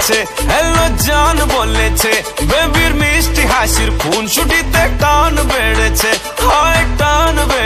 বেড়েছে, হ্যালো জান বলেছে, বেবির মিষ্টি হাসির খুনসুটিতে টান বেড়েছে, হয় টান বেড়েছে।